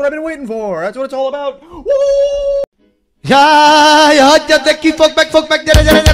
I've been waiting for. That's what it's all about. Woo! Yeah, yeah, take fuck back,